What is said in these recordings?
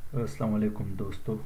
السلام علیکم دوستو،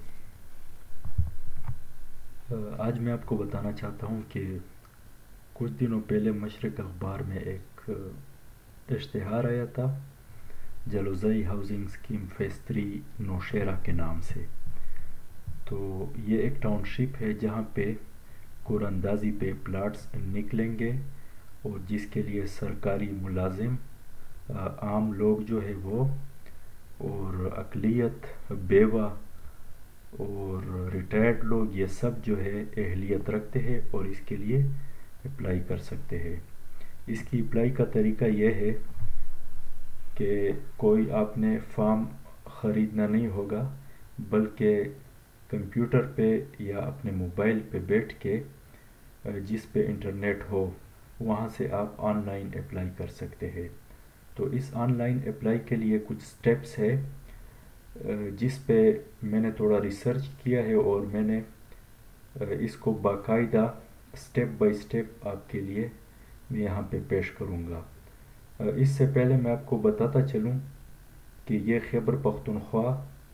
آج میں آپ کو بتانا چاہتا ہوں کہ کچھ دنوں پہلے مشرق اخبار میں ایک اشتہار آیا تھا Jalozai housing scheme phase 3 Nowshera کے نام سے۔ تو یہ ایک ٹاؤن شپ ہے جہاں پہ قرع اندازی پہ پلاٹس نکلیں گے، اور جس کے لیے سرکاری ملازم، عام لوگ جو ہے وہ، اور اقلیت، بیوہ اور ریٹائرڈ لوگ، یہ سب جو ہے اہلیت رکھتے ہیں اور اس کے لیے اپلائی کر سکتے ہیں۔ اس کی اپلائی کا طریقہ یہ ہے کہ کوئی آپ نے فارم خریدنا نہیں ہوگا، بلکہ کمپیوٹر پہ یا اپنے موبائل پہ بیٹھ کے، جس پہ انٹرنیٹ ہو، وہاں سے آپ آن لائن اپلائی کر سکتے ہیں۔ تو اس آن لائن اپلائی کے لیے کچھ سٹیپس ہے، جس پہ میں نے تھوڑا ریسرچ کیا ہے، اور میں نے اس کو باقاعدہ سٹیپ بائی سٹیپ آپ کے لیے میں یہاں پہ پیش کروں گا۔ اس سے پہلے میں آپ کو بتاتا چلوں کہ یہ خیبر پختونخوا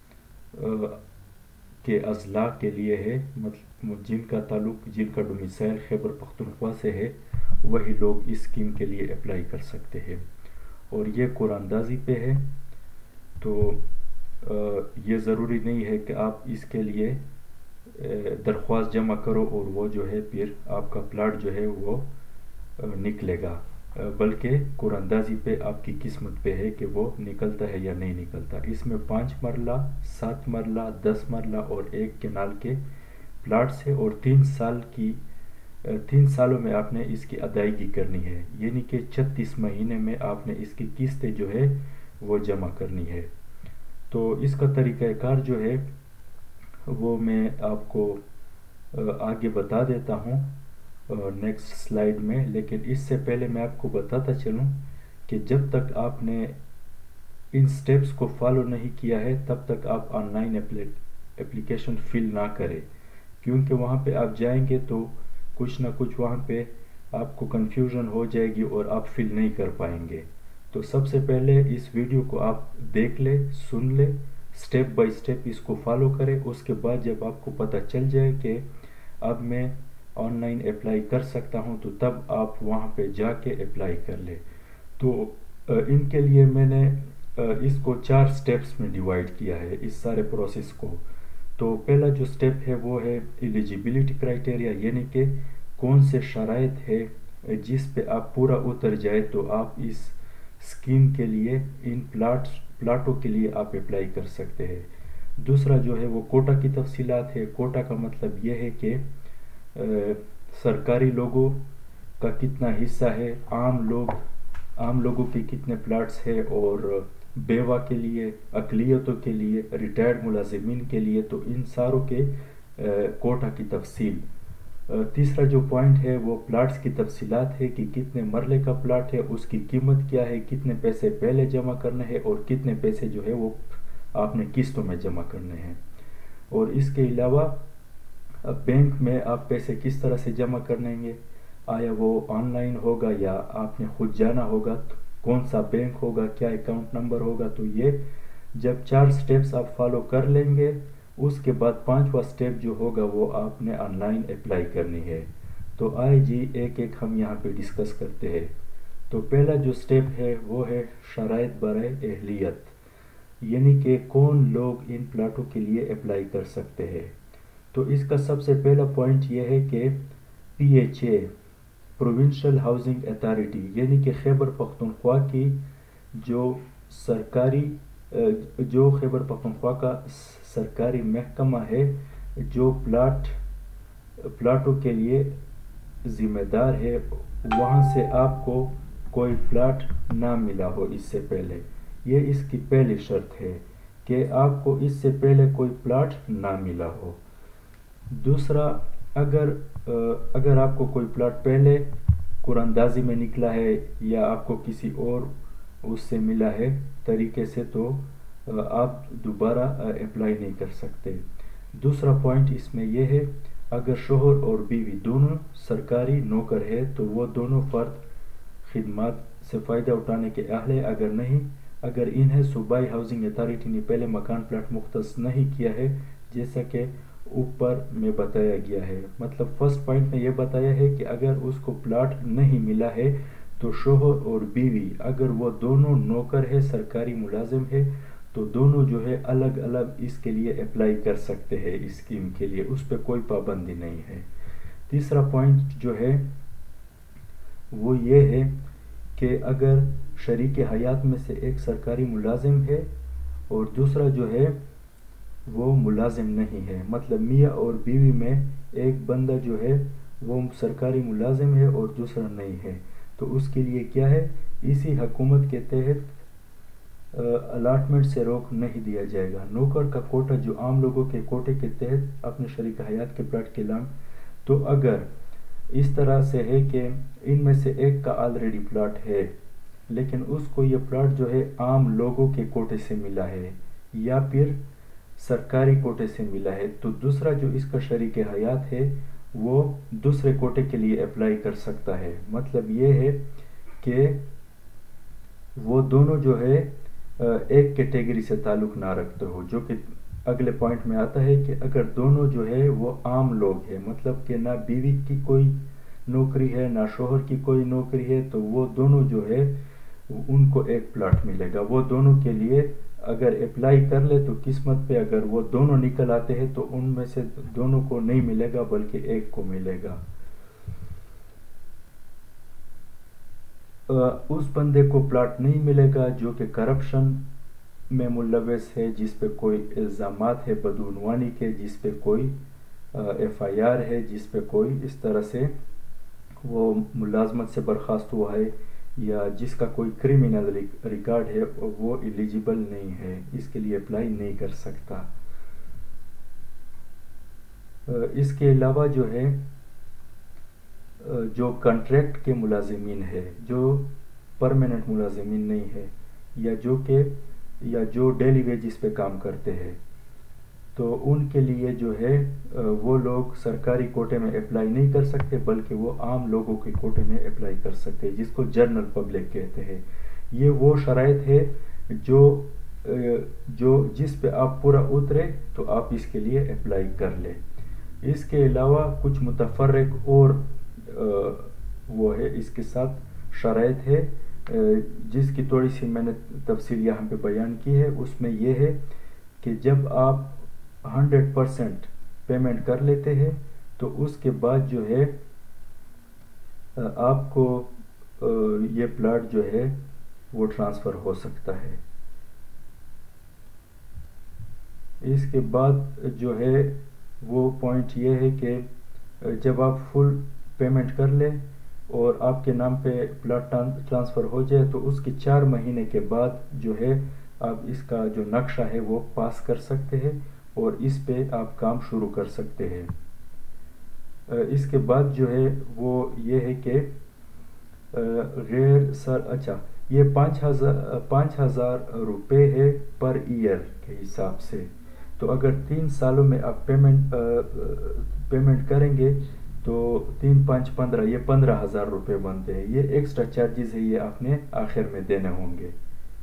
کے اضلاع کے لیے ہے، مطلب جن کا تعلق، جن کا ڈومیسائل خیبر پختونخوا سے ہے، وہی لوگ اس اسکیم کے لیے اپلائی کر سکتے ہیں، اور یہ قرع اندازی پہ ہے۔ تو یہ ضروری نہیں ہے کہ آپ اس کے لیے درخواست جمع کرو اور وہ جو ہے پھر آپ کا پلاٹ جو ہے وہ نکلے گا، بلکہ قرع اندازی پہ آپ کی قسمت پہ ہے کہ وہ نکلتا ہے یا نہیں نکلتا۔ اس میں 5 مرلہ، 7 مرلہ، 10 مرلہ اور 1 کنال کے پلاٹس ہے، اور 3 سالوں میں آپ نے اس کی ادائیگی کرنی ہے، یعنی کہ 36 مہینے میں آپ نے اس کی قسطیں جو ہے وہ جمع کرنی ہے۔ تو اس کا طریقہ کار جو ہے وہ میں آپ کو آگے بتا دیتا ہوں نیکسٹ سلائیڈ میں، لیکن اس سے پہلے میں آپ کو بتاتا چلوں کہ جب تک آپ نے ان سٹیپس کو فالو نہیں کیا ہے، تب تک آپ آن لائن اپلیکیشن فل نہ کریں، کیونکہ وہاں پہ آپ جائیں گے تو کچھ نہ کچھ وہاں پہ آپ کو کنفیوژن ہو جائے گی اور آپ فل نہیں کر پائیں گے۔ تو سب سے پہلے اس ویڈیو کو آپ دیکھ لیں، سن لیں، سٹیپ بائی سٹیپ اس کو فالو کریں۔ اس کے بعد جب آپ کو پتہ چل جائے کہ اب میں آن لائن اپلائی کر سکتا ہوں، تو تب آپ وہاں پہ جا کے اپلائی کر لیں۔ تو ان کے لیے میں نے اس کو 4 سٹیپس میں ڈیوائیڈ کیا ہے، اس سارے پروسیس کو۔ تو پہلا جو سٹیپ ہے وہ ہے ایلیجیبلٹی کرائٹیریا، یعنی کہ کون سے شرائط ہے جس پہ آپ پورا اتر جائے تو آپ اس اسکیم کے لیے، ان پلاٹوں کے لیے آپ اپلائی کر سکتے ہیں۔ دوسرا جو ہے وہ کوٹا کی تفصیلات ہے۔ کوٹا کا مطلب یہ ہے کہ سرکاری لوگوں کا کتنا حصہ ہے، عام لوگوں کے کتنے پلاٹس ہیں، اور بیوہ کے لیے، اقلیتوں کے لیے، ریٹائرڈ ملازمین کے لیے، تو ان ساروں کے کوٹا کی تفصیل۔ تیسرا جو پوائنٹ ہے وہ پلاٹس کی تفصیلات ہے، کہ کتنے مرلے کا پلاٹ ہے، اس کی قیمت کیا ہے، کتنے پیسے پہلے جمع کرنے ہیں، اور کتنے پیسے جو ہے وہ آپ نے قسطوں میں جمع کرنے ہیں۔ اور اس کے علاوہ بینک میں آپ پیسے کس طرح سے جمع کریں گے، آیا وہ آن لائن ہوگا یا آپ نے خود جانا ہوگا، کون سا بینک ہوگا، کیا اکاؤنٹ نمبر ہوگا۔ تو یہ جب 4 سٹیپس آپ فالو کر لیں گے، اس کے بعد 5واں سٹیپ جو ہوگا وہ آپ نے آن لائن اپلائی کرنی ہے۔ تو آئے جی ایک ایک ہم یہاں پہ ڈسکس کرتے ہیں۔ تو پہلا جو سٹیپ ہے وہ ہے شرائط برائے اہلیت، یعنی کہ کون لوگ ان پلاٹوں کے لیے اپلائی کر سکتے ہیں۔ تو اس کا سب سے پہلا پوائنٹ یہ ہے کہ P H A, provincial housing authority, یعنی کہ خیبر پختونخوا کی جو خیبر پختونخوا کا سرکاری محکمہ ہے، جو پلاٹوں کے لیے ذمہ دار ہے، وہاں سے آپ کو کوئی پلاٹ نہ ملا ہو اس سے پہلے، یہ اس کی پہلی شرط ہے کہ آپ کو اس سے پہلے کوئی پلاٹ نہ ملا ہو۔ دوسرا، اگر آپ کو کوئی پلاٹ پہلے قرع اندازی میں نکلا ہے یا آپ کو کسی اور اس سے ملا ہے طریقے سے، تو آپ دوبارہ اپلائی نہیں کر سکتے۔ دوسرا پوائنٹ اس میں یہ ہے، اگر شوہر اور بیوی دونوں سرکاری نوکر ہے تو وہ دونوں فرد خدمات سے فائدہ اٹھانے کے اہل ہے، اگر نہیں، اگر انہیں صوبائی ہاؤسنگ اتھارٹی نے پہلے مکان پلاٹ مختص نہیں کیا ہے جیسا کہ اوپر میں بتایا گیا ہے. مطلب فرسٹ پوائنٹ میں یہ بتایا ہے کہ اگر اس کو پلاٹ نہیں ملا ہے تو شوہر اور بیوی اگر وہ دونوں نوکر ہے سرکاری ملازم ہے تو دونوں جو ہے الگ الگ اس کے لیے اپلائی کر سکتے ہیں اس اسکیم کے لیے, اس پہ کوئی پابندی نہیں ہے. تیسرا پوائنٹ جو ہے وہ یہ ہے کہ اگر شریک حیات میں سے ایک سرکاری ملازم ہے اور دوسرا جو ہے وہ ملازم نہیں ہے, مطلب میاں اور بیوی میں ایک بندہ جو ہے وہ سرکاری ملازم ہے اور دوسرا نہیں ہے, تو اس کے لیے کیا ہے اسی حکومت کے تحت الاٹمنٹ سے روک نہیں دیا جائے گا. نوکر کا کوٹا جو عام لوگوں کے کوٹے کے تحت اپنے شریک حیات کے پلاٹ کے لام, تو اگر اس طرح سے ہے کہ ان میں سے ایک کا آلریڈی پلاٹ ہے لیکن اس کو یہ پلاٹ جو ہے عام لوگوں کے کوٹے سے ملا ہے یا پھر سرکاری کوٹے سے ملا ہے, تو دوسرا جو اس کا شریک حیات ہے وہ دوسرے کوٹے کے لیے اپلائی کر سکتا ہے. مطلب یہ ہے کہ وہ دونوں جو ہے ایک کیٹیگری سے تعلق نہ رکھتے ہو, جو کہ اگلے پوائنٹ میں آتا ہے کہ اگر دونوں جو ہے وہ عام لوگ ہیں, مطلب کہ نہ بیوی کی کوئی نوکری ہے نہ شوہر کی کوئی نوکری ہے, تو وہ دونوں جو ہے ان کو ایک پلاٹ ملے گا. وہ دونوں کے لیے اگر اپلائی کر لے تو قسمت پہ اگر وہ دونوں نکل آتے ہیں تو ان میں سے دونوں کو نہیں ملے گا بلکہ ایک کو ملے گا. اس بندے کو پلاٹ نہیں ملے گا جو کہ کرپشن میں ملوث ہے, جس پہ کوئی الزامات ہے بدعنوانی کے, جس پہ کوئی ایف آئی آر ہے, جس پہ کوئی اس طرح سے وہ ملازمت سے برخاست ہوا ہے یا جس کا کوئی کریمنل ریکارڈ ہے, وہ ایلیجیبل نہیں ہے, اس کے لیے اپلائی نہیں کر سکتا. اس کے علاوہ جو ہے جو کنٹریکٹ کے ملازمین ہے, جو پرماننٹ ملازمین نہیں ہے یا جو ڈیلی ویجز پہ کام کرتے ہیں, تو ان کے لیے جو ہے وہ لوگ سرکاری کوٹے میں اپلائی نہیں کر سکتے بلکہ وہ عام لوگوں کے کوٹے میں اپلائی کر سکتے ہیں, جس کو جنرل پبلک کہتے ہیں. یہ وہ شرائط ہے جو جس پہ آپ پورا اترے تو آپ اس کے لیے اپلائی کر لیں. اس کے علاوہ کچھ متفرق اور وہ ہے اس کے ساتھ شرائط ہے جس کی تھوڑی سی میں نے تفصیل یہاں پہ بیان کی ہے. اس میں یہ ہے کہ جب آپ 100% پیمنٹ کر لیتے ہیں تو اس کے بعد جو ہے آپ کو یہ پلاٹ جو ہے وہ ٹرانسفر ہو سکتا ہے. اس کے بعد جو ہے وہ پوائنٹ یہ ہے کہ جب آپ فل پیمنٹ کر لیں اور آپ کے نام پہ پلاٹ ٹرانسفر ہو جائے تو اس کے 4 مہینے کے بعد جو ہے آپ اس کا جو نقشہ ہے وہ پاس کر سکتے ہیں اور اس پہ آپ کام شروع کر سکتے ہیں. اس کے بعد جو ہے وہ یہ ہے کہ یہ 5,000 روپے ہے پر ایئر کے حساب سے. تو اگر 3 سالوں میں آپ پیمنٹ کریں گے تو 3 5 15 یہ 15,000 روپے بنتے ہیں. یہ ایکسٹرا چارجز ہے, یہ آپ نے آخر میں دینے ہوں گے.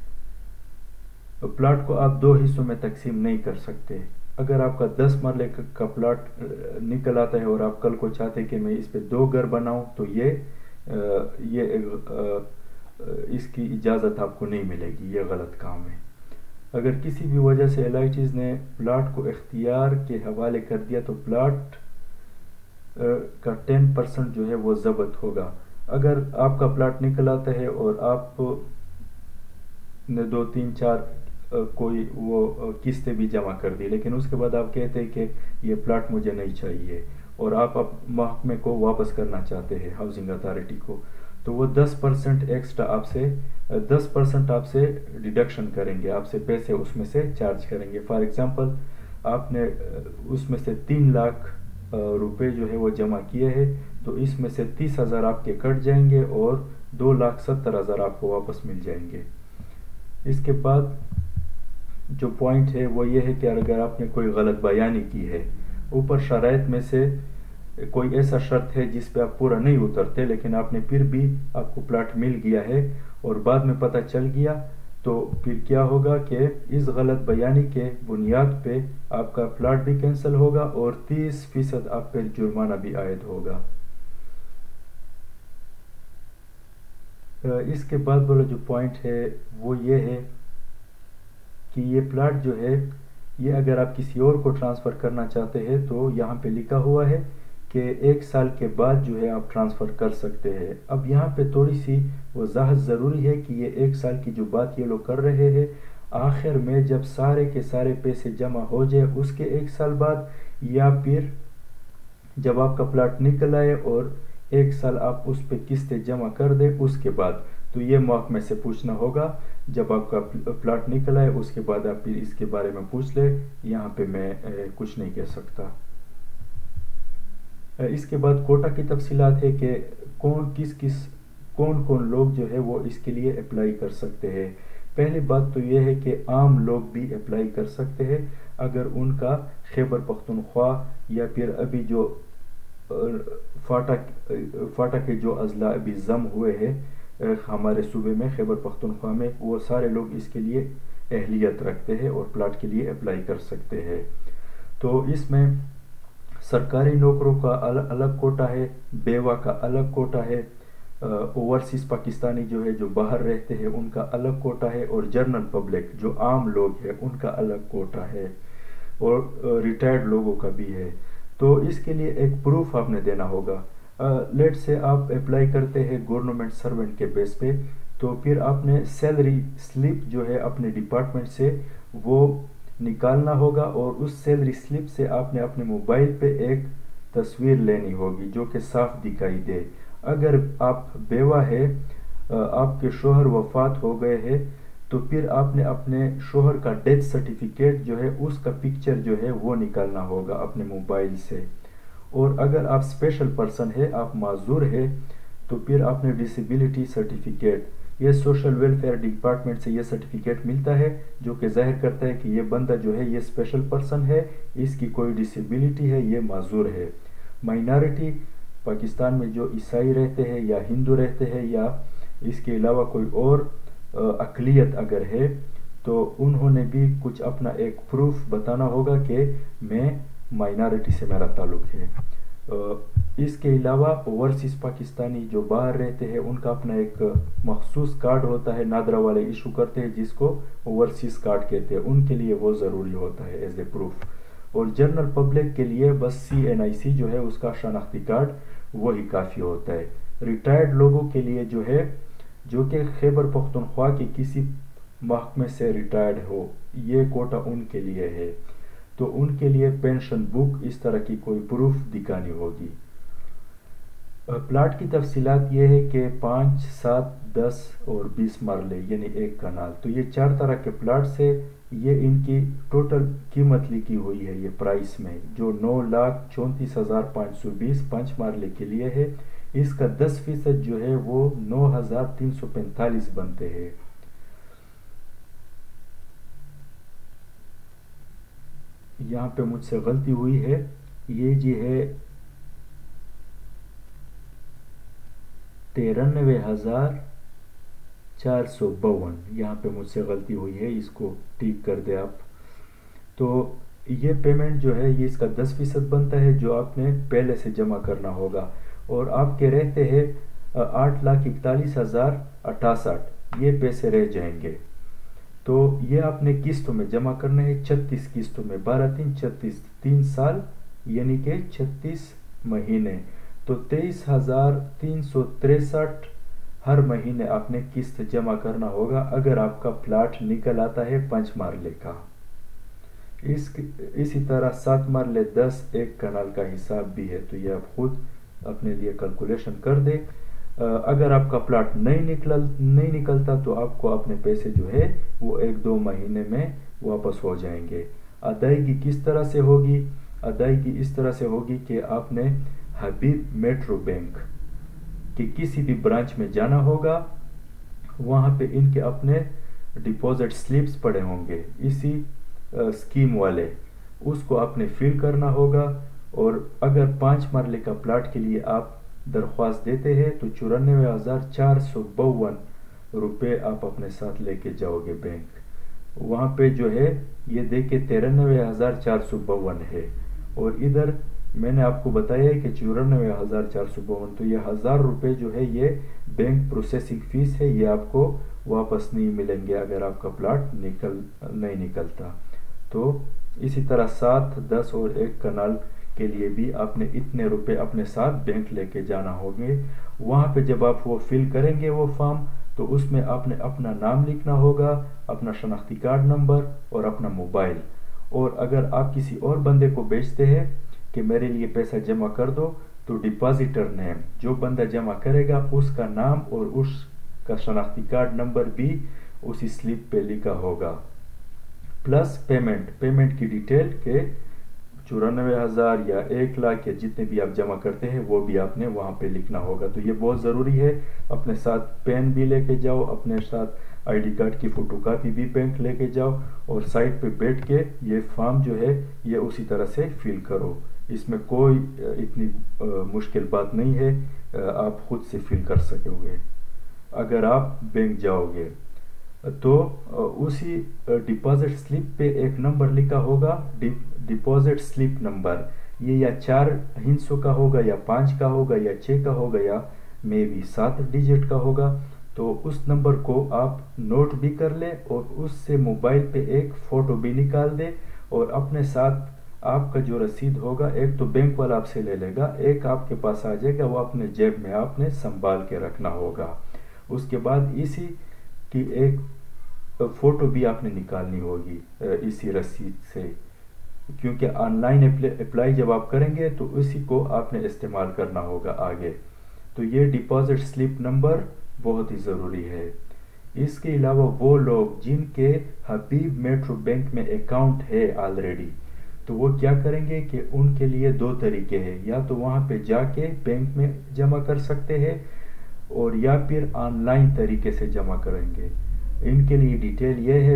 پلاٹ کو آپ 2 حصوں میں تقسیم نہیں کر سکتے. اگر آپ کا 10 مرلے کا پلاٹ نکل آتا ہے اور آپ کل کو چاہتے ہیں کہ میں اس پہ 2 گھر بناؤں تو یہ اس کی اجازت آپ کو نہیں ملے گی, یہ غلط کام ہے. اگر کسی بھی وجہ سے LITs نے پلاٹ کو اختیار کے حوالے کر دیا تو پلاٹ کا 10% جو ہے وہ ضبط ہوگا. اگر آپ کا پلاٹ نکل آتا ہے اور آپ نے 2 3 4 کوئی وہ قسطیں بھی جمع کر دی لیکن اس کے بعد آپ کہتے ہیں کہ یہ پلاٹ مجھے نہیں چاہیے اور آپ محکمے کو واپس کرنا چاہتے ہیں ہاؤسنگ اتھارٹی کو, تو وہ 10% ایکسٹرا آپ سے 10% آپ سے ڈیڈکشن کریں گے, آپ سے پیسے اس میں سے چارج کریں گے. فار ایگزامپل آپ نے اس میں سے 3 لاکھ روپے جو ہے وہ جمع کیے ہیں تو اس میں سے 30,000 آپ کے کٹ جائیں گے اور 2,70,000 آپ کو واپس مل جائیں گے. اس کے بعد جو پوائنٹ ہے وہ یہ ہے کہ اگر آپ نے کوئی غلط بیانی کی ہے, اوپر شرائط میں سے کوئی ایسا شرط ہے جس پہ آپ پورا نہیں اترتے لیکن آپ نے پھر بھی آپ کو پلاٹ مل گیا ہے اور بعد میں پتہ چل گیا تو پھر کیا ہوگا کہ اس غلط بیانی کے بنیاد پہ آپ کا پلاٹ بھی کینسل ہوگا اور 30% آپ پہ جرمانہ بھی عائد ہوگا۔ اس کے بعد والا جو پوائنٹ ہے وہ یہ ہے کہ یہ پلاٹ جو ہے یہ اگر آپ کسی اور کو ٹرانسفر کرنا چاہتے ہیں تو یہاں پہ لکھا ہوا ہے کہ 1 سال کے بعد جو ہے آپ ٹرانسفر کر سکتے ہیں۔ اب یہاں پہ تھوڑی سی وضاحت ضروری ہے کہ یہ 1 سال کی جو بات یہ لوگ کر رہے ہیں، آخر میں جب سارے کے سارے پیسے جمع ہو جائے اس کے 1 سال بعد، یا پھر جب آپ کا پلاٹ نکل آئے اور 1 سال آپ اس پہ قسطیں جمع کر دیں اس کے بعد، تو یہ محکمے سے پوچھنا ہوگا۔ جب آپ کا پلاٹ نکل آئے اس کے بعد آپ پھر اس کے بارے میں پوچھ لیں، یہاں پہ میں کچھ نہیں کہہ سکتا۔ اس کے بعد کوٹا کی تفصیلات ہے کہ کون لوگ جو ہے وہ اس کے لیے اپلائی کر سکتے ہیں۔ پہلی بات تو یہ ہے کہ عام لوگ بھی اپلائی کر سکتے ہیں اگر ان کا خیبر پختونخوا یا پھر ابھی جو فاٹا کے جو اضلاع ابھی ضم ہوئے ہیں ہمارے صوبے میں خیبر پختونخوا میں، وہ سارے لوگ اس کے لیے اہلیت رکھتے ہیں اور پلاٹ کے لیے اپلائی کر سکتے ہیں۔ تو اس میں سرکاری نوکروں کا الگ کوٹا ہے، بیوہ کا الگ کوٹا ہے، اوورسیز پاکستانی جو ہے جو باہر رہتے ہیں ان کا الگ کوٹا ہے، اور جنرل پبلک جو عام لوگ ہیں ان کا الگ کوٹا ہے، اور ریٹائرڈ لوگوں کا بھی ہے۔ تو اس کے لیے ایک پروف آپ نے دینا ہوگا۔ لیٹ سے آپ اپلائی کرتے ہیں گورنمنٹ سرونٹ کے بیس پہ، تو پھر آپ نے سیلری سلپ جو ہے اپنے ڈپارٹمنٹ سے وہ نکالنا ہوگا، اور اس سیلری سلپ سے آپ نے اپنے موبائل پہ ایک تصویر لینی ہوگی جو کہ صاف دکھائی دے۔ اگر آپ بیوہ ہے، آپ کے شوہر وفات ہو گئے ہیں، تو پھر آپ نے اپنے شوہر کا ڈیتھ سرٹیفکیٹ جو ہے اس کا پکچر جو ہے وہ نکالنا ہوگا اپنے موبائل سے۔ اور اگر آپ اسپیشل پرسن ہے، آپ معذور ہے، تو پھر آپ نے ڈسیبلٹی سرٹیفکیٹ، یہ سوشل ویلفیئر ڈپارٹمنٹ سے یہ سرٹیفکیٹ ملتا ہے جو کہ ظاہر کرتا ہے کہ یہ بندہ جو ہے یہ اسپیشل پرسن ہے، اس کی کوئی ڈسیبلٹی ہے، یہ معذور ہے۔ مائنارٹی پاکستان میں جو عیسائی رہتے ہیں یا ہندو رہتے ہیں یا اس کے علاوہ کوئی اور اقلیت اگر ہے، تو انہوں نے بھی کچھ اپنا ایک پروف بتانا ہوگا کہ میں مائنارٹی سے میرا تعلق ہے۔ اس کے علاوہ اوورسیز پاکستانی جو باہر رہتے ہیں ان کا اپنا ایک مخصوص کارڈ ہوتا ہے، نادرا والے ایشو کرتے ہیں جس کو اوورسیز کارڈ کہتے ہیں، ان کے لیے وہ ضروری ہوتا ہے ایز اے پروف۔ اور جنرل پبلک کے لیے بس CNIC جو ہے اس کا شناختی کارڈ وہی کافی ہوتا ہے۔ ریٹائرڈ لوگوں کے لیے جو ہے، جو کہ خیبر پختونخوا کے کسی محکمے سے ریٹائرڈ ہو، یہ کوٹا ان کے لیے ہے، تو ان کے لیے پینشن بک اس طرح کی کوئی پروف دکھانی ہوگی۔ پلاٹ کی تفصیلات یہ ہے کہ 5، 7، 10 اور 20 مرلے یعنی 1 کنال، تو یہ 4 طرح کے پلاٹس ہے۔ یہ ان کی ٹوٹل قیمت لکھی ہوئی ہے یہ پرائس میں، جو 9,34,520 5 مرلے کے لیے ہے۔ اس کا 10% جو ہے وہ 9,345 بنتے ہیں۔ یہاں پہ مجھ سے غلطی ہوئی ہے، یہ جی ہے 93,452، یہاں پہ مجھ سے غلطی ہوئی ہے، اس کو ٹھیک کر دیں آپ۔ تو یہ پیمنٹ جو ہے یہ اس کا 10% بنتا ہے جو آپ نے پہلے سے جمع کرنا ہوگا، اور آپ کے رہتے ہیں 8,41,068، یہ پیسے رہ جائیں گے۔ تو یہ آپ نے قسطوں میں جمع کرنا ہے، 36 قسطوں میں، 12×3=36، 3 سال یعنی کہ 36 مہینے، تو 23,363 ہر مہینے آپ نے قسط جمع کرنا ہوگا اگر آپ کا پلاٹ نکل آتا ہے 5 مرلے کا۔ اسی طرح 7 مرلے 10 1 کنال کا حساب بھی ہے، تو یہ آپ خود اپنے لیے کیلکولیشن کر دیں۔ اگر آپ کا پلاٹ نہیں نکلتا تو آپ کو اپنے پیسے جو ہے وہ 1-2 مہینے میں واپس ہو جائیں گے۔ ادائیگی کس طرح سے ہوگی؟ ادائیگی اس طرح سے ہوگی کہ آپ نے حبیب میٹرو بینک کہ کسی بھی برانچ میں جانا ہوگا، وہاں پہ ان کے اپنے ڈپازٹ سلپس پڑے ہوں گے اسی اسکیم والے، اس کو آپ نے فل کرنا ہوگا، اور اگر 5 مرلے کا پلاٹ کے لیے آپ درخواست دیتے ہیں تو 94,452 रुपए आप अपने साथ लेके जाओगे बैंक। वहाँ पे जो है ये देखिए 93,452 है, और इधर मैंने आपको बताया है कि 94,452, तो ये 1000 रुपये जो है ये बैंक प्रोसेसिंग फीस है, ये आपको वापस नहीं मिलेंगे अगर आपका प्लाट नहीं निकलता। तो इसी तरह 7, 10 और 1 कनाल के लिए भी आपने इतने रुपए अपने साथ बैंक लेके जाना होंगे। वहाँ पे जब आप वो फिल करेंगे वो फॉर्म, तो उसमें आपने अपना नाम लिखना होगा, अपना शनाख्ती कार्ड नंबर और अपना मोबाइल। और अगर आप किसी और बंदे को भेजते हैं कि मेरे लिए पैसा जमा कर दो, तो डिपॉजिटर नेम, जो बंदा जमा करेगा उसका नाम और उसका शनाख्ती कार्ड नंबर भी उसी स्लिप पे लिखा होगा, प्लस पेमेंट की डिटेल के 94,000 या 1 लाख या जितने भी आप जमा करते हैं वो भी आपने वहाँ पे लिखना होगा। तो ये बहुत ज़रूरी है। अपने साथ पेन भी लेके जाओ, अपने साथ आईडी कार्ड की फोटोकॉपी भी बैंक लेके जाओ, और साइड पे बैठ के ये फॉर्म जो है ये उसी तरह से फिल करो। इसमें कोई इतनी मुश्किल बात नहीं है, आप खुद से फिल कर सकोगे अगर आप बैंक जाओगे। तो उसी डिपॉजिट स्लिप पे एक नंबर लिखा होगा, डिपॉजिट स्लिप नंबर। ये या 4 हिस्सों का होगा, या 5 का होगा, या 6 का होगा, या मे भी 7 डिजिट का होगा। तो उस नंबर को आप नोट भी कर ले, और उससे मोबाइल पे एक फ़ोटो भी निकाल दे, और अपने साथ आपका जो रसीद होगा, एक तो बैंक वाला आपसे ले लेगा, एक आपके पास आ जाएगा, वो अपने जेब में आपने संभाल के रखना होगा। उसके बाद इसी की एक फ़ोटो भी आपने निकालनी होगी इसी रसीद से, क्योंकि ऑनलाइन अप्लाई जब आप करेंगे तो उसी को आपने इस्तेमाल करना होगा आगे। तो ये डिपॉजिट स्लिप नंबर बहुत ही ज़रूरी है। इसके अलावा वो लोग जिनके हबीब मेट्रो बैंक में अकाउंट है ऑलरेडी, तो वो क्या करेंगे कि उनके लिए 2 तरीके हैं, या तो वहाँ पे जाके बैंक में जमा कर सकते हैं, और या फिर ऑनलाइन तरीके से जमा करेंगे। इनके लिए डिटेल ये है,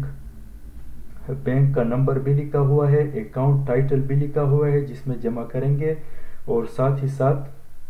बैंक का नंबर भी लिखा हुआ है, अकाउंट टाइटल भी लिखा हुआ है जिसमें जमा करेंगे, और साथ ही साथ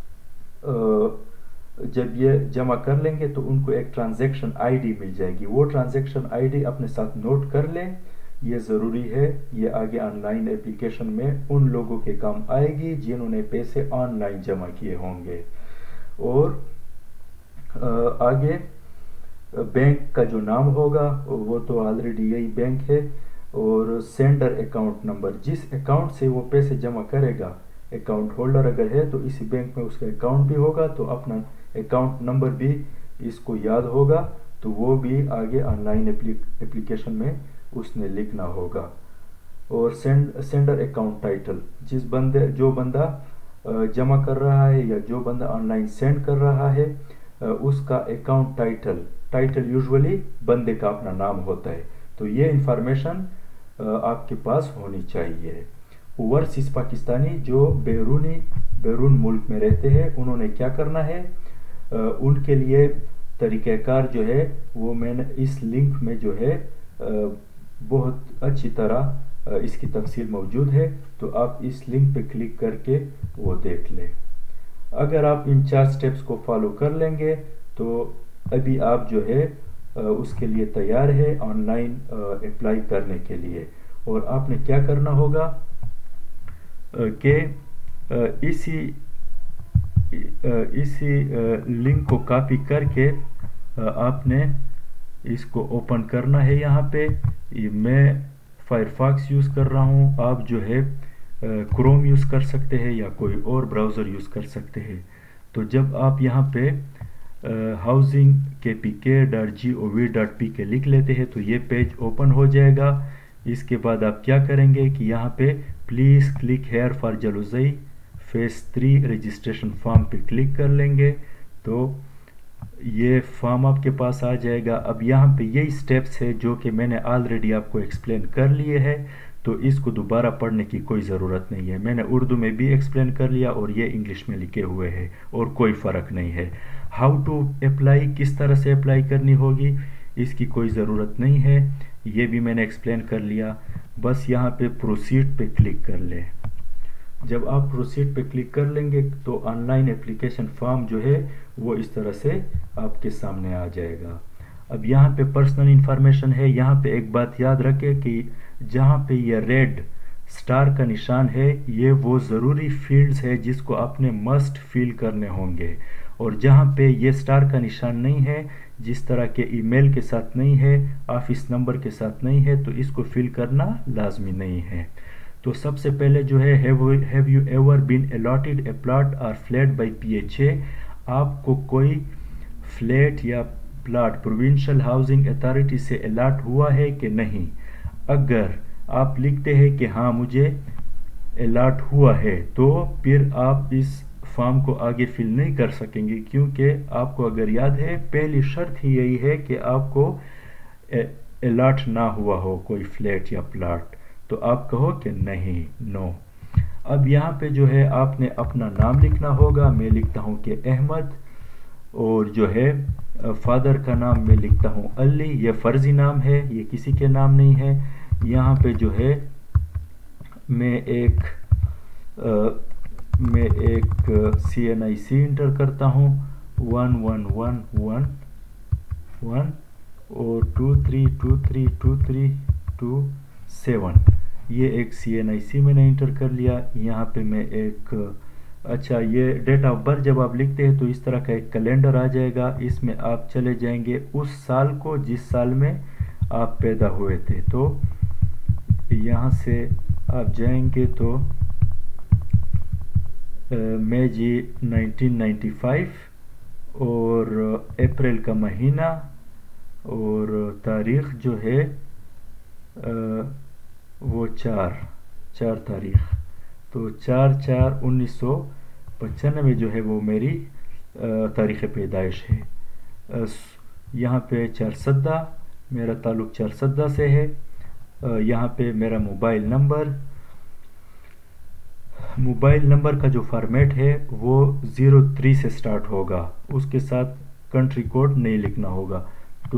जब ये जमा कर लेंगे तो उनको एक ट्रांजैक्शन आईडी मिल जाएगी। वो ट्रांजैक्शन आईडी अपने साथ नोट कर लें, ये ज़रूरी है। ये आगे ऑनलाइन एप्लीकेशन में उन लोगों के काम आएगी जिन्होंने पैसे ऑनलाइन जमा किए होंगे। और आगे बैंक का जो नाम होगा वो तो ऑलरेडी यही बैंक है, और सेंडर अकाउंट नंबर, जिस अकाउंट से वो पैसे जमा करेगा, अकाउंट होल्डर अगर है तो इसी बैंक में उसका अकाउंट भी होगा, तो अपना अकाउंट नंबर भी इसको याद होगा, तो वो भी आगे ऑनलाइन एप्लीकेशन में उसने लिखना होगा। और सेंडर अकाउंट टाइटल, जो बंदा जमा कर रहा है या जो बंदा ऑनलाइन सेंड कर रहा है, उसका अकाउंट टाइटल यूजुअली बंदे का अपना नाम होता है। तो ये इंफॉर्मेशन आपके पास होनी चाहिए। ओवरसीज पाकिस्तानी जो बैरून मुल्क में रहते हैं, उन्होंने क्या करना है, उनके लिए तरीक़ाकार जो है वो मैंने इस लिंक में जो है बहुत अच्छी तरह इसकी तफसील मौजूद है, तो आप इस लिंक पे क्लिक करके वो देख लें। अगर आप इन 4 स्टेप्स को फॉलो कर लेंगे तो अभी आप जो है उसके लिए तैयार है ऑनलाइन अप्लाई करने के लिए। और आपने क्या करना होगा कि इसी लिंक को कॉपी करके आपने इसको ओपन करना है। यहाँ पे मैं फायरफॉक्स यूज़ कर रहा हूँ, आप जो है क्रोम यूज़ कर सकते हैं या कोई और ब्राउज़र यूज़ कर सकते हैं। तो जब आप यहाँ पे housingkpk.gov.pk लिख लेते हैं तो ये पेज ओपन हो जाएगा। इसके बाद आप क्या करेंगे कि यहाँ पे please click here for Jalozai phase 3 registration form पे क्लिक कर लेंगे, तो ये फॉर्म आपके पास आ जाएगा। अब यहाँ पे यही स्टेप्स है जो कि मैंने ऑलरेडी आपको एक्सप्लेन कर लिए हैं, तो इसको दोबारा पढ़ने की कोई ज़रूरत नहीं है। मैंने उर्दू में भी एक्सप्लेन कर लिया और ये इंग्लिश में लिखे हुए हैं और कोई फ़र्क नहीं है। हाउ टू अप्लाई, किस तरह से अप्लाई करनी होगी, इसकी कोई ज़रूरत नहीं है, ये भी मैंने एक्सप्लेन कर लिया। बस यहाँ पे प्रोसीड पे क्लिक कर लें। جب آپ پروسیڈ پہ کلک کر لیں گے تو آن لائن اپلیکیشن فارم جو ہے وہ اس طرح سے آپ کے سامنے آ جائے گا۔ اب یہاں پہ پرسنل انفارمیشن ہے، یہاں پہ ایک بات یاد رکھے کہ جہاں پہ یہ ریڈ سٹار کا نشان ہے یہ وہ ضروری فیلڈز ہے جس کو آپ نے مسٹ فیل کرنے ہوں گے، اور جہاں پہ یہ سٹار کا نشان نہیں ہے، جس طرح کے ای میل کے ساتھ نہیں ہے، آفس نمبر کے ساتھ نہیں ہے، تو اس کو فل کرنا لازمی نہیں ہے۔ تو سب سے پہلے جو ہے have you ever been allotted a plot اور فلیٹ بائی PHA، آپ کو کوئی فلیٹ یا پلاٹ پروونشل ہاؤسنگ اتھارٹی سے الاٹ ہوا ہے کہ نہیں۔ اگر آپ لکھتے ہیں کہ ہاں مجھے الاٹ ہوا ہے تو پھر آپ اس فارم کو آگے فل نہیں کر سکیں گے، کیونکہ آپ کو اگر یاد ہے پہلی شرط ہی یہی ہے کہ آپ کو الاٹ نہ ہوا ہو کوئی فلیٹ یا پلاٹ، تو آپ کہو کہ نہیں، نو۔ اب یہاں پہ جو ہے آپ نے اپنا نام لکھنا ہوگا، میں لکھتا ہوں کہ احمد، اور جو ہے فادر کا نام میں لکھتا ہوں علی، یہ فرضی نام ہے، یہ کسی کے نام نہیں ہے۔ یہاں پہ جو ہے میں ایک CNIC انٹر کرتا ہوں 111111 اور 23232327، یہ ایک CNIC میں نے انٹر کر لیا۔ یہاں پہ میں ایک اچھا یہ ڈیٹ آف برتھ جب آپ لکھتے ہیں تو اس طرح کا ایک کیلنڈر آ جائے گا، اس میں آپ چلے جائیں گے اس سال کو جس سال میں آپ پیدا ہوئے تھے، تو یہاں سے آپ جائیں گے تو مئی جی 1995 اور اپریل کا مہینہ اور تاریخ جو ہے وہ چار تاریخ، تو 4/4/1995 جو ہے وہ میری تاریخ پیدائش ہے۔ یہاں پہ چارسدہ، میرا تعلق چارسدہ سے ہے۔ یہاں پہ میرا موبائل نمبر کا جو فارمیٹ ہے وہ 03 سے سٹارٹ ہوگا، اس کے ساتھ کنٹری کوڈ نہیں لکھنا ہوگا، تو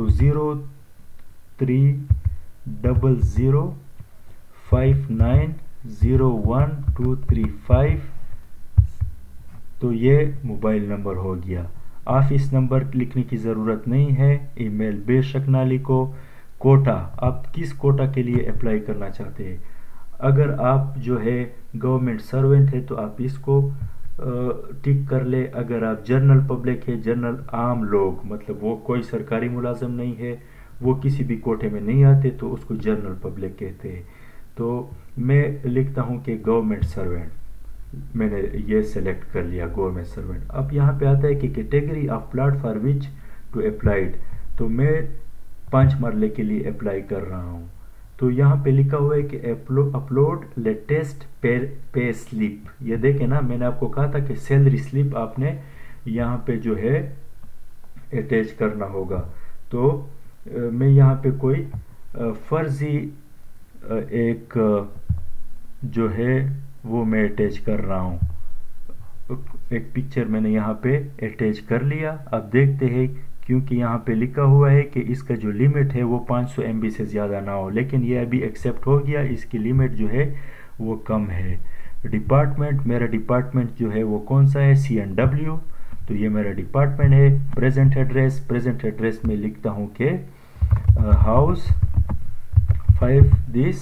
0300590125، تو یہ موبائل نمبر ہو گیا۔ آفس نمبر لکھنے کی ضرورت نہیں ہے، ای میل بے شک نہ لکھو۔ کوٹا، آپ کس کوٹا کے لیے اپلائی کرنا چاہتے ہیں؟ اگر آپ جو ہے گورنمنٹ سرونٹ ہے تو آپ اس کو ٹک کر لے، اگر آپ جنرل پبلک ہے، جنرل عام لوگ، مطلب وہ کوئی سرکاری ملازم نہیں ہے، وہ کسی بھی کوٹے میں نہیں آتے، تو اس کو جنرل پبلک کہتے ہیں۔ تو میں لکھتا ہوں کہ گورنمنٹ سرونٹ، میں نے یہ سلیکٹ کر لیا گورنمنٹ سرونٹ۔ اب یہاں پہ آتا ہے کہ category of plot for which to applied, تو میں 5 مرلے کے لیے اپلائی کر رہا ہوں، تو یہاں پہ لکھا ہوا ہے کہ اپلوڈ لیٹسٹ پے سلپ۔ یہ دیکھیں نا، میں نے آپ کو کہا تھا کہ سیلری سلپ آپ نے یہاں پہ جو ہے اٹیچ کرنا ہوگا، تو میں یہاں پہ کوئی فرضی ایک جو ہے وہ میں اٹیچ کر رہا ہوں، ایک پکچر میں نے یہاں پہ اٹیچ کر لیا۔ اب دیکھتے ہیں، کیونکہ یہاں پہ لکھا ہوا ہے کہ اس کا جو لیمٹ ہے وہ 500 MB سے زیادہ نہ ہو، لیکن یہ ابھی ایکسیپٹ ہو گیا، اس کی لیمٹ جو ہے وہ کم ہے۔ ڈپارٹمنٹ، میرا ڈپارٹمنٹ جو ہے وہ کون سا ہے؟ CNW، تو یہ میرا ڈپارٹمنٹ ہے۔ پریزنٹ ایڈریس میں لکھتا ہوں کہ ہاؤس 5 دس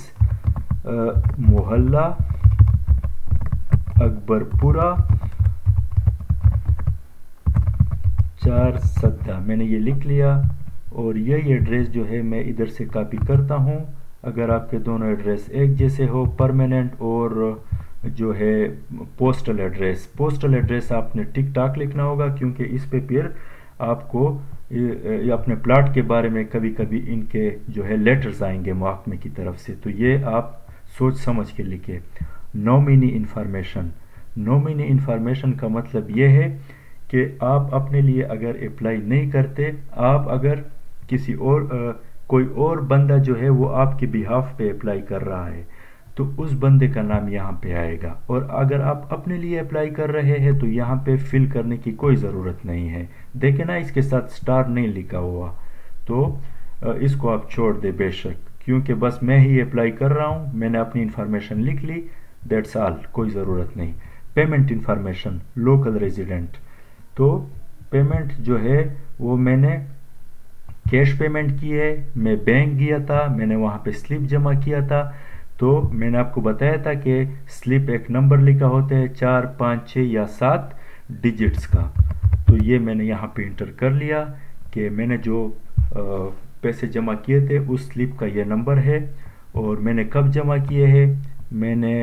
محلہ اکبر پورہ 4 میں نے یہ لکھ لیا، اور یہی ایڈریس جو ہے میں ادھر سے کاپی کرتا ہوں۔ اگر آپ کے دونوں ایڈریس ایک جیسے ہو، پرماننٹ اور جو ہے پوسٹل ایڈریس آپ نے ٹک ٹاک لکھنا ہوگا، کیونکہ اس پہ پھر آپ کو اپنے پلاٹ کے بارے میں کبھی کبھی ان کے جو ہے لیٹرز آئیں گے محکمے کی طرف سے، تو یہ آپ سوچ سمجھ کے لکھیں۔ نومینی انفارمیشن کا مطلب یہ ہے کہ آپ اپنے لیے اگر اپلائی نہیں کرتے، آپ اگر کسی اور کوئی اور بندہ جو ہے وہ آپ کے بیہاف پہ اپلائی کر رہا ہے تو اس بندے کا نام یہاں پہ آئے گا، اور اگر آپ اپنے لیے اپلائی کر رہے ہیں تو یہاں پہ فل کرنے کی کوئی ضرورت نہیں ہے۔ دیکھیں نا، اس کے ساتھ سٹار نہیں لکھا ہوا، تو اس کو آپ چھوڑ دیں بے شک، کیونکہ بس میں ہی اپلائی کر رہا ہوں، میں نے اپنی انفارمیشن لکھ لی، دیٹس آل، کوئی ضرورت نہیں. پیمنٹ انفارمیشن لوکل ریزیڈنٹ، تو پیمنٹ جو ہے وہ میں نے کیش پیمنٹ کی ہے. میں بینک گیا تھا، میں نے وہاں پہ سلپ جمع کیا تھا. تو میں نے آپ کو بتایا تھا کہ سلپ ایک نمبر لکھا ہوتا ہے 4 5 6 یا 7 ڈیجٹس کا. تو یہ میں نے یہاں پہ انٹر کر لیا کہ میں نے جو پیسے جمع کیے تھے اس سلپ کا یہ نمبر ہے. اور میں نے کب جمع کیے ہیں؟ میں نے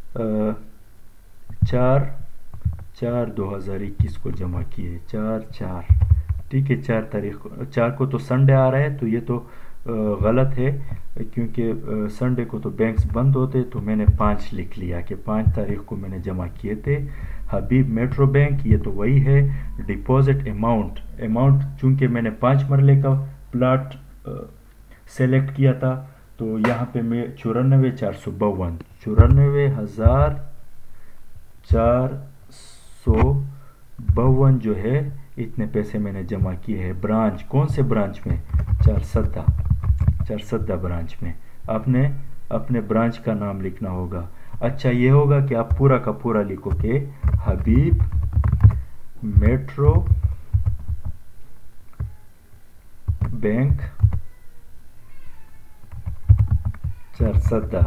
4/4/2021 کو جمع کیے. 4/4، ٹھیک ہے. 4 تاریخ 4 کو تو سنڈے آ رہا ہے، تو یہ تو غلط ہے کیونکہ سنڈے کو تو بینکس بند ہوتے. تو میں نے 5 لکھ لیا کہ 5 تاریخ کو میں نے جمع کیے تھے. حبیب میٹرو بینک، یہ تو وہی ہے. ڈپازٹ اماؤنٹ چونکہ میں نے 5 مرلے کا پلاٹ سیلیکٹ کیا تھا، تو یہاں پہ میں 94,452 جو ہے اتنے پیسے میں نے جمع کیے ہیں. برانچ کون سے برانچ میں؟ چارسدہ برانچ میں. آپ نے اپنے برانچ کا نام لکھنا ہوگا. اچھا یہ ہوگا کہ آپ پورا کا پورا لکھو کہ حبیب میٹرو بینک چارسدہ،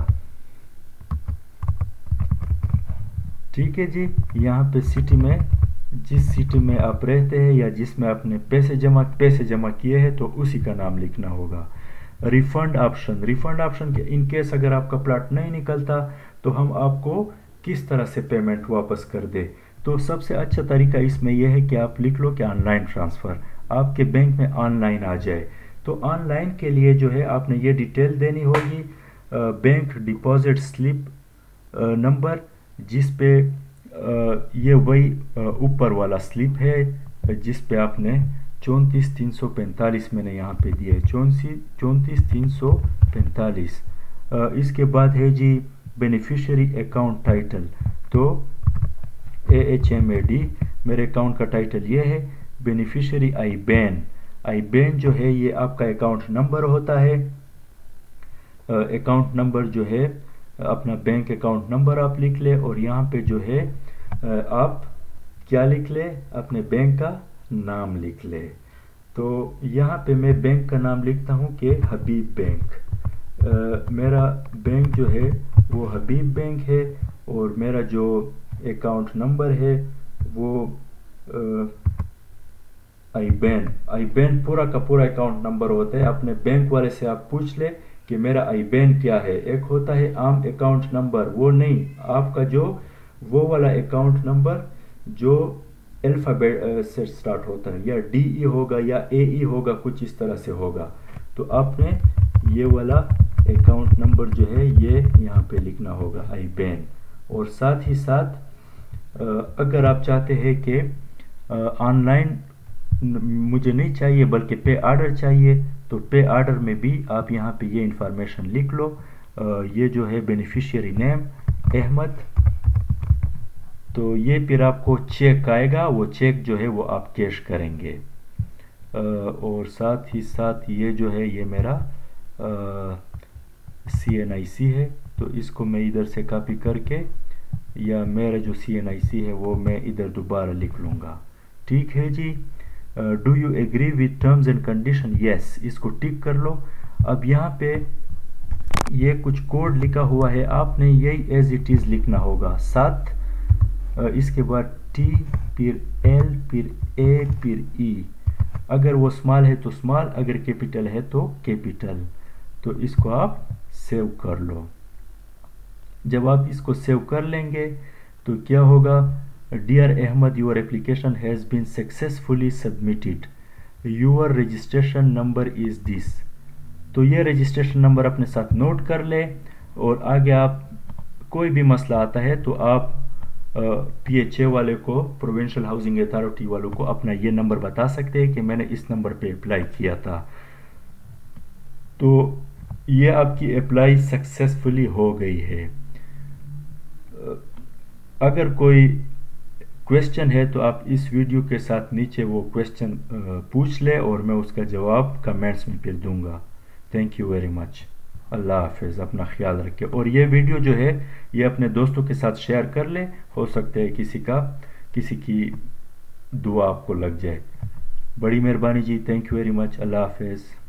ٹھیک ہے جی. یہاں پہ سٹی میں، جس سٹی میں آپ رہتے ہیں یا جس میں آپ نے پیسے جمع کیے ہیں تو اسی کا نام لکھنا ہوگا. ریفنڈ آپشن کہ ان کیس اگر آپ کا پلاٹ نہیں نکلتا تو ہم آپ کو کس طرح سے پیمنٹ واپس کر دے. تو سب سے اچھا طریقہ اس میں یہ ہے کہ آپ لکھ لو کہ آن لائن ٹرانسفر آپ کے بینک میں آن لائن آ جائے. تو آن لائن کے لیے جو ہے آپ نے یہ ڈیٹیل دینی ہوگی، بینک ڈپازٹ سلپ نمبر، جس پہ یہ وہی اوپر والا سلپ ہے جس پہ آپ نے 34,345 میں نے یہاں پہ دیا ہے 34,345. اس کے بعد ہے جی بینیفیشری اکاؤنٹ ٹائٹل. تو AHMAD میرے اکاؤنٹ کا ٹائٹل یہ ہے. بینیفیشری آئی بین جو ہے یہ آپ کا اکاؤنٹ نمبر ہوتا ہے. اکاؤنٹ نمبر جو ہے اپنا بینک اکاؤنٹ نمبر آپ لکھ لے، اور یہاں پہ جو ہے آپ کیا لکھ لے؟ اپنے بینک کا نام لکھ لے. تو یہاں پہ میں بینک کا نام لکھتا ہوں کہ حبیب بینک. میرا بینک جو ہے وہ حبیب بینک ہے، اور میرا جو اکاؤنٹ نمبر ہے وہ آئی بین پورا کا پورا اکاؤنٹ نمبر ہوتا ہے. اپنے بینک والے سے آپ پوچھ لے کہ میرا آئی بین کیا ہے. ایک ہوتا ہے عام اکاؤنٹ نمبر، وہ نہیں، آپ کا جو وہ والا اکاؤنٹ نمبر جو الفابیٹ سے سٹارٹ ہوتا ہے، یا DE ہوگا یا AE ہوگا، کچھ اس طرح سے ہوگا. تو آپ نے یہ والا اکاؤنٹ نمبر جو ہے یہ یہاں پہ لکھنا ہوگا آئی بین. اور ساتھ ہی ساتھ اگر آپ چاہتے ہیں کہ آن لائن مجھے نہیں چاہیے بلکہ پے آرڈر چاہیے، تو پے آرڈر میں بھی آپ یہاں پہ یہ انفارمیشن لکھ لو. یہ جو ہے بینیفیشیری نیم احمد. تو یہ پھر آپ کو چیک آئے گا، وہ چیک جو ہے وہ آپ کیش کریں گے. اور ساتھ ہی ساتھ یہ جو ہے یہ میرا CNIC ہے. تو اس کو میں ادھر سے کاپی کر کے، یا میرا جو CNIC ہے وہ میں ادھر دوبارہ لکھ لوں گا. ٹھیک ہے جی. Do you agree with terms and condition? Yes, اس کو ٹک کر لو. اب یہاں پہ یہ کچھ کوڈ لکھا ہوا ہے، آپ نے یہی ایز اٹ از لکھنا ہوگا. 7 اس کے بعد T پھر L پھر A پھر E. اگر وہ اسمال ہے تو اسمال، اگر کیپیٹل ہے تو کیپیٹل. تو اس کو آپ سیو کر لو. جب آپ اس کو سیو کر لیں گے تو کیا ہوگا؟ Dear Ahmad, your application has been successfully submitted. Your registration number is this. تو یہ رجسٹریشن نمبر اپنے ساتھ نوٹ کر لے، اور آگے آپ کوئی بھی مسئلہ آتا ہے تو آپ PHA والے کو، پروونشل ہاؤسنگ اتھارٹی والوں کو اپنا یہ نمبر بتا سکتے ہیں کہ میں نے اس نمبر پہ اپلائی کیا تھا. تو یہ آپ کی اپلائی سکسیسفلی ہو گئی ہے. اگر کوئی کویسچن ہے تو آپ اس ویڈیو کے ساتھ نیچے وہ کویسچن پوچھ لے، اور میں اس کا جواب کمنٹس میں پھر دوں گا. Thank you very much. اللہ حافظ، اپنا خیال رکھے، اور یہ ویڈیو جو ہے یہ اپنے دوستوں کے ساتھ شیئر کر لیں، ہو سکتا ہے کسی کی دعا آپ کو لگ جائے۔ بڑی مہربانی جی، تھینک یو ویری مچ، اللہ حافظ۔